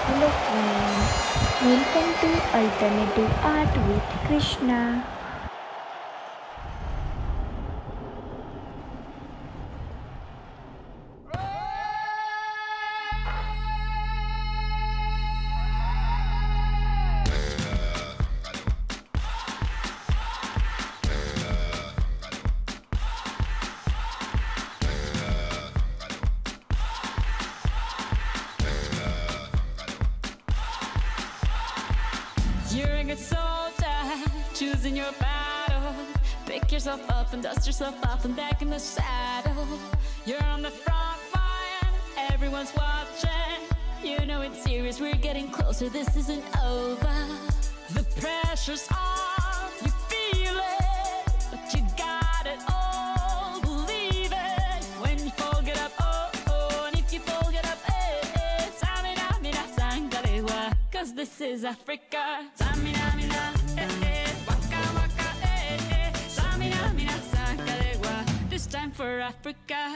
Hello friend, welcome to Alternative Art with Krishna. You're a good soldier, choosing your battle. Pick yourself up and dust yourself off and back in the saddle. You're on the front line, everyone's watching. You know it's serious, we're getting closer, this isn't over. The pressure's on, you feel it, but you got it all, believe it. When you fall, get up, oh, oh, and if you fall, get up, eh, eh. Tamina, mina, sangalewa, 'cause this is Africa. Tamina, mina, eh, eh, waka, waka, eh, eh. Tamina, mina, sangalewa, this time for Africa.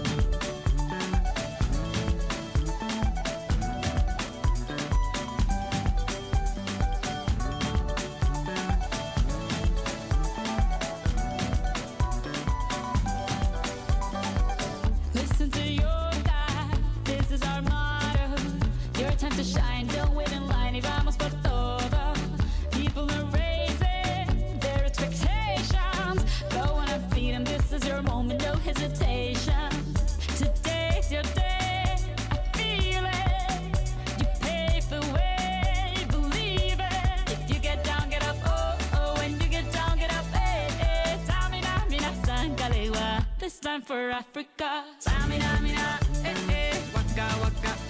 Listen to your God, this is our motto. Your time to shine, don't wait in line, y vamos por todo. People are raising their expectations. Go on and feed them, this is your moment, no hesitation. Today's your day, I feel it. You pave the way, believe it. If you get down, get up, oh, oh. When you get down, get up, eh, eh. Tamina, mina, sangalewa, this time for Africa. Tamina, mina, eh, eh. Waka, waka,